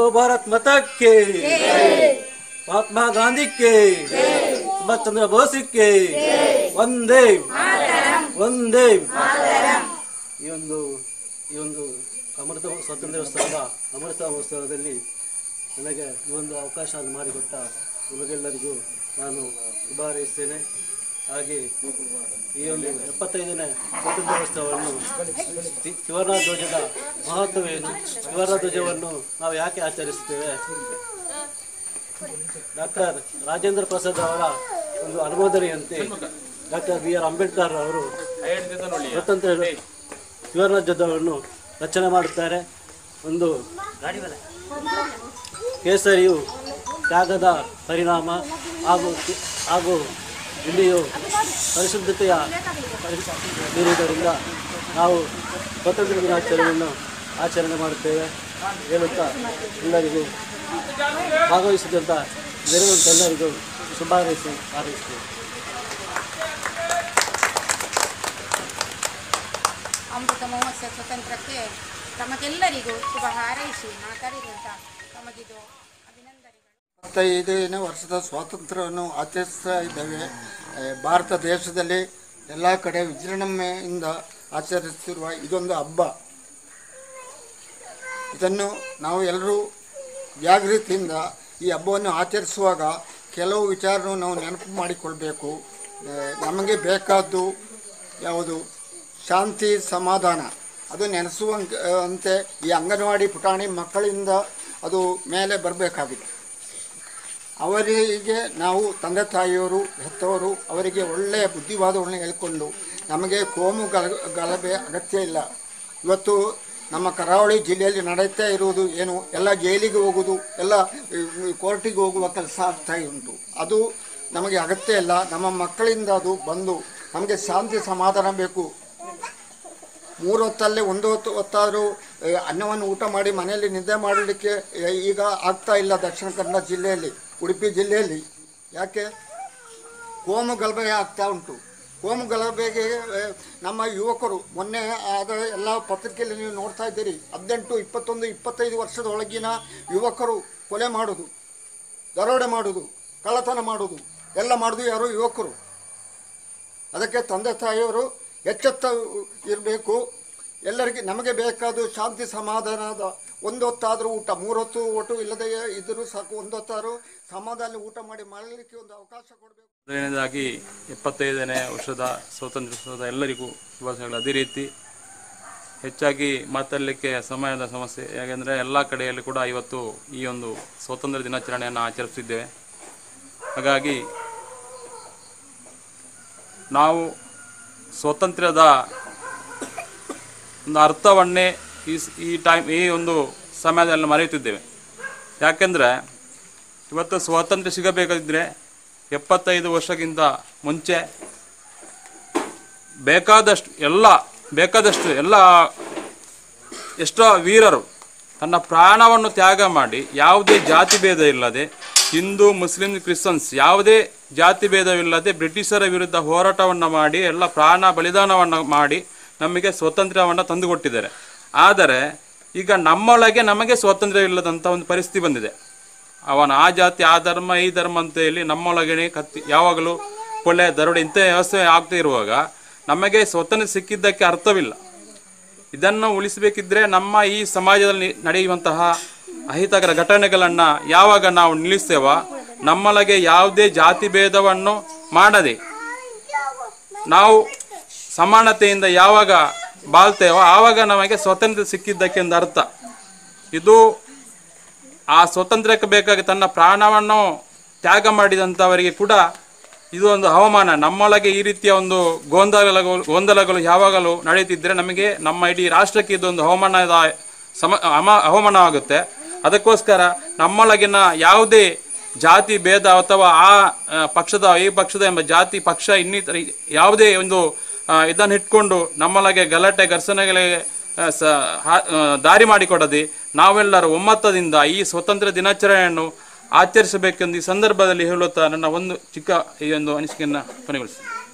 बोलो भारत माता के, महात्मा गांधी के, सुभाष चंद्र बोस के, वंदे वंदे। ಈ ಒಂದು ಅಮೃತ ಸ್ವಾತಂತ್ರ್ಯೋತ್ಸವದ ಅಮೃತ ಮಹೋತ್ಸವದಲ್ಲಿ ನನಗೆ ಈ ಒಂದು ಅವಕಾಶವನ್ನು ಮಾಡಿಕೊಟ್ಟ ನಿಮಗೆಲ್ಲರಿಗೂ ನಾನು ಶುಭ ಹಾರೈಸ್ತೇನೆ. ಹಾಗೆ ಈ ಒಂದು 75ನೇ ಸ್ವಾತಂತ್ರ್ಯೋತ್ಸವವನ್ನು ತ್ರಿವರ್ಣ ಧ್ವಜದ ಮಹತ್ವವೇನು, ತ್ರಿವರ್ಣ ಧ್ವಜವನ್ನು ನಾವು ಯಾಕೆ ಆಚರಿಸುತ್ತೇವೆ? ಡಾಕ್ಟರ್ ರಾಜೇಂದ್ರ ಪ್ರಸಾದ್ ಅವರ ಒಂದು ಅನುಮೋದನೆಯಂತೆ ಡಾಕ್ಟರ್ BR ಅಂಬೇಡ್ಕರ್ ಅವರು ಸ್ವತಂತ್ರ ತ್ರಿವರ್ಣ ಧ್ವಜವನ್ನು ರಚನೆ ಮಾಡುತ್ತಾರೆ. ಒಂದು ಕೇಸರಿಯು ತ್ಯಾಗದ ಪರಿಣಾಮ ಹಾಗೂ ಇಲ್ಲಿಯು ಪರಿಶುದ್ಧತೆಯ ಇರುವುದರಿಂದ ನಾವು ಸ್ವಾತಂತ್ರ್ಯ ದಿನಾಚರಣೆಯನ್ನು ಆಚರಣೆ ಮಾಡುತ್ತೇವೆ ಹೇಳುತ್ತಾ ಎಲ್ಲರಿಗೂ ಭಾಗವಹಿಸಿದಂಥ ನೆರವಂತೆಲ್ಲರಿಗೂ ಶುಭ ಹಾರೈಸ್ತೇವೆ. ಅಮೃತ ಮಹೋತ್ಸವ ಸ್ವತಂತ್ರಕ್ಕೆ ತಮಗೆಲ್ಲರಿಗೂ ಶುಭ ಹಾರೈಸಿ ಮಾತಾಡಿದಂಥ ತಮಗಿದು ಅಭಿನಂದನೆಗಳು. 75ನೇ ವರ್ಷದ ಸ್ವಾತಂತ್ರ್ಯವನ್ನು ಆಚರಿಸ್ತಾ ಇದ್ದೇವೆ. ಭಾರತ ದೇಶದಲ್ಲಿ ಎಲ್ಲ ಕಡೆ ವಿಜೃಂಭಣೆಯಿಂದ ಆಚರಿಸುತ್ತಿರುವ ಇದೊಂದು ಹಬ್ಬ. ಇದನ್ನು ನಾವು ಎಲ್ಲರೂ ಜಾಗೃತಿಯಿಂದ ಈ ಹಬ್ಬವನ್ನು ಆಚರಿಸುವಾಗ ಕೆಲವು ವಿಚಾರವನ್ನು ನಾವು ನೆನಪು ಮಾಡಿಕೊಳ್ಬೇಕು. ನಮಗೆ ಬೇಕಾದ್ದು ಯಾವುದು? ಶಾಂತಿ, ಸಮಾಧಾನ. ಅದು ನೆನೆಸುವಂತೆ ಈ ಅಂಗನವಾಡಿ ಪುಟಾಣಿ ಮಕ್ಕಳಿಂದ ಅದು ಮೇಲೆ ಬರಬೇಕಾಗಿದೆ. ಅವರಿಗೆ ನಾವು ತಂದೆ ತಾಯಿಯವರು, ಹೆತ್ತವರು ಅವರಿಗೆ ಒಳ್ಳೆಯ ಬುದ್ಧಿವಾದಗಳನ್ನ ಹೇಳ್ಕೊಂಡು, ನಮಗೆ ಕೋಮು ಗಲಭೆ ಅಗತ್ಯ ಇಲ್ಲ. ಇವತ್ತು ನಮ್ಮ ಕರಾವಳಿ ಜಿಲ್ಲೆಯಲ್ಲಿ ನಡೆಯುತ್ತಾ ಇರುವುದು ಏನು? ಎಲ್ಲ ಜೈಲಿಗೆ ಹೋಗುವುದು, ಎಲ್ಲ ಕೋರ್ಟಿಗೆ ಹೋಗುವ ಕೆಲಸ ಆಗ್ತಾ ಉಂಟು. ಅದು ನಮಗೆ ಅಗತ್ಯ ಇಲ್ಲ. ನಮ್ಮ ಮಕ್ಕಳಿಂದ ಅದು ಬಂದು ನಮಗೆ ಶಾಂತಿ ಸಮಾಧಾನ ಬೇಕು. 3 ಹೊತ್ತಲ್ಲೇ 1 ಹೊತ್ತಾದರೂ ಅನ್ನವನ್ನು ಊಟ ಮಾಡಿ ಮನೆಯಲ್ಲಿ ನಿದ್ದೆ ಮಾಡಲಿಕ್ಕೆ ಈಗ ಆಗ್ತಾ ಇಲ್ಲ ದಕ್ಷಿಣ ಕನ್ನಡ ಜಿಲ್ಲೆಯಲ್ಲಿ, ಉಡುಪಿ ಜಿಲ್ಲೆಯಲ್ಲಿ. ಯಾಕೆ? ಕೋಮು ಗಲಭೆ ಆಗ್ತಾ ಉಂಟು. ಕೋಮು ಗಲಭೆಗೆ ನಮ್ಮ ಯುವಕರು ಮೊನ್ನೆ ಆದ ಎಲ್ಲ ಪತ್ರಿಕೆಯಲ್ಲಿ ನೀವು ನೋಡ್ತಾ ಇದ್ದೀರಿ. 18, 21, 25 ವರ್ಷದ ಒಳಗಿನ ಯುವಕರು ಕೊಲೆ ಮಾಡೋದು, ದರೋಡೆ ಮಾಡೋದು, ಕಳ್ಳತನ ಮಾಡೋದು ಎಲ್ಲ ಮಾಡೋದು ಯಾರು? ಯುವಕರು. ಅದಕ್ಕೆ ತಂದೆ ತಾಯಿಯವರು ಎಚ್ಚೆತ್ತ ಇರಬೇಕು. ಎಲ್ಲರಿಗೆ ನಮಗೆ ಬೇಕಾದ ಶಾಂತಿ ಸಮಾಧಾನದ 1 ಹೊತ್ತಾದರೂ ಊಟ, 3 ಹೊತ್ತು ಊಟ ಇಲ್ಲದೆ ಇದ್ದರೂ ಸಾಕು, 1 ಹೊತ್ತಾದರೂ ಸಮಾಧಾನ ಊಟ ಮಾಡಿ ಮಾಡಲಿಕ್ಕೆ ಒಂದು ಅವಕಾಶ ಕೊಡಬೇಕು. ಮೊದಲನೇದಾಗಿ 75ನೇ ವರ್ಷದ ಸ್ವಾತಂತ್ರ್ಯೋತ್ಸವದ ಎಲ್ಲರಿಗೂ ಶುಭಾಶಯಗಳು. ಅದೇ ರೀತಿ ಹೆಚ್ಚಾಗಿ ಮಾತಾಡಲಿಕ್ಕೆ ಸಮಯದ ಸಮಸ್ಯೆ. ಯಾಕೆಂದರೆ ಎಲ್ಲ ಕಡೆಯಲ್ಲಿ ಕೂಡ ಇವತ್ತು ಈ ಒಂದು ಸ್ವಾತಂತ್ರ್ಯ ದಿನಾಚರಣೆಯನ್ನು ಆಚರಿಸುತ್ತಿದ್ದೇವೆ. ಹಾಗಾಗಿ ನಾವು ಸ್ವಾತಂತ್ರ್ಯದ ಒಂದು ಅರ್ಥವನ್ನೇ ಈ ಒಂದು ಸಮಯದಲ್ಲಿ ಮರೆಯುತ್ತಿದ್ದೇವೆ. ಯಾಕೆಂದರೆ ಇವತ್ತು ಸ್ವಾತಂತ್ರ್ಯ ಸಿಗಬೇಕಾಗಿದ್ದರೆ 75 ವರ್ಷಕ್ಕಿಂತ ಮುಂಚೆ ಬೇಕಾದಷ್ಟು ಎಲ್ಲ ಎಷ್ಟೋ ವೀರರು ತನ್ನ ಪ್ರಾಣವನ್ನು ತ್ಯಾಗ ಮಾಡಿ ಯಾವುದೇ ಜಾತಿ ಭೇದ ಇಲ್ಲದೆ, ಹಿಂದೂ, ಮುಸ್ಲಿಂ, ಕ್ರಿಶ್ಚಿಯನ್ಸ್ ಯಾವುದೇ ಜಾತಿ ಭೇದವಿಲ್ಲದೆ ಬ್ರಿಟಿಷರ ವಿರುದ್ಧ ಹೋರಾಟವನ್ನು ಮಾಡಿ ಎಲ್ಲ ಪ್ರಾಣ ಬಲಿದಾನವನ್ನು ಮಾಡಿ ನಮಗೆ ಸ್ವಾತಂತ್ರ್ಯವನ್ನು ತಂದುಕೊಟ್ಟಿದ್ದಾರೆ. ಆದರೆ ಈಗ ನಮ್ಮೊಳಗೆ ನಮಗೆ ಸ್ವಾತಂತ್ರ್ಯ ಇಲ್ಲದಂಥ ಒಂದು ಪರಿಸ್ಥಿತಿ ಬಂದಿದೆ. ಅವನ ಆ ಜಾತಿ, ಆ ಧರ್ಮ, ಈ ಧರ್ಮ ಅಂತ ಹೇಳಿ ನಮ್ಮೊಳಗಡೆ ಯಾವಾಗಲೂ ಕೊಲೆ, ದರೋಡೆ ಇಂಥ ವ್ಯವಸ್ಥೆ ಆಗ್ತಾ ಇರುವಾಗ ನಮಗೆ ಸ್ವಾತಂತ್ರ್ಯ ಸಿಕ್ಕಿದ್ದಕ್ಕೆ ಅರ್ಥವಿಲ್ಲ. ಇದನ್ನು ಉಳಿಸಬೇಕಿದ್ರೆ ನಮ್ಮ ಈ ಸಮಾಜದಲ್ಲಿ ನಡೆಯುವಂತಹ ಅಹಿತಕರ ಘಟನೆಗಳನ್ನು ಯಾವಾಗ ನಾವು ನಿಲ್ಲಿಸ್ತೇವೋ, ನಮ್ಮೊಳಗೆ ಯಾವುದೇ ಜಾತಿ ಭೇದವನ್ನು ಮಾಡದೆ ನಾವು ಸಮಾನತೆಯಿಂದ ಯಾವಾಗ ಬಾಳ್ತೇವೋ ಆವಾಗ ನಮಗೆ ಸ್ವಾತಂತ್ರ್ಯ ಸಿಕ್ಕಿದ್ದಕ್ಕೆ ಒಂದು ಅರ್ಥ. ಇದು ಆ ಸ್ವಾತಂತ್ರ್ಯಕ್ಕೆ ಬೇಕಾಗಿ ತನ್ನ ಪ್ರಾಣವನ್ನು ತ್ಯಾಗ ಮಾಡಿದಂಥವರಿಗೆ ಕೂಡ ಇದು ಒಂದು ಅವಮಾನ. ನಮ್ಮೊಳಗೆ ಈ ರೀತಿಯ ಒಂದು ಗೊಂದಲಗಳು ಯಾವಾಗಲೂ ನಡೆಯುತ್ತಿದ್ದರೆ ನಮಗೆ ನಮ್ಮ ಇಡೀ ರಾಷ್ಟ್ರಕ್ಕೆ ಇದೊಂದು ಅವಮಾನವಾಗುತ್ತೆ. ಅದಕ್ಕೋಸ್ಕರ ನಮ್ಮೊಳಗಿನ ಯಾವುದೇ ಜಾತಿ ಭೇದ ಅಥವಾ ಈ ಪಕ್ಷದ ಎಂಬ ಜಾತಿ ಪಕ್ಷ ಇನ್ನಿತರ ಯಾವುದೇ ಒಂದು ಇದನ್ನು ಇಟ್ಕೊಂಡು ನಮ್ಮೊಳಗೆ ಗಲಾಟೆ ಘರ್ಷಣೆಗಳಿಗೆ ದಾರಿ ಮಾಡಿಕೊಡದೆ ನಾವೆಲ್ಲರೂ ಒಮ್ಮತದಿಂದ ಈ ಸ್ವಾತಂತ್ರ್ಯ ದಿನಾಚರಣೆಯನ್ನು ಆಚರಿಸಬೇಕೆಂದು ಈ ಸಂದರ್ಭದಲ್ಲಿ ಹೇಳುತ್ತಾ ನನ್ನ ಒಂದು ಚಿಕ್ಕ ಈ ಒಂದು ಅನಿಸಿಕೆಯನ್ನು ಕೊನೆಗೊಳಿಸ್ತೀನಿ.